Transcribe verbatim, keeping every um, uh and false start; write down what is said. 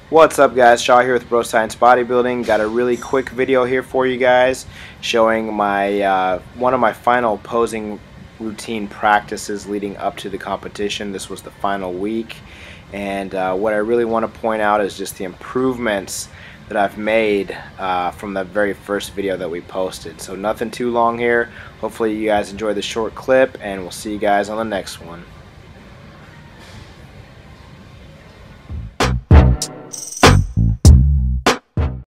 What's up, guys? Shaw here with Bro Science Bodybuilding. Got a really quick video here for you guys showing my uh, one of my final posing routine practices leading up to the competition. This was the final week, and uh, what I really want to point out is just the improvements that I've made uh, from the very first video that we posted. So nothing too long here. Hopefully you guys enjoy the short clip, and we'll see you guys on the next one.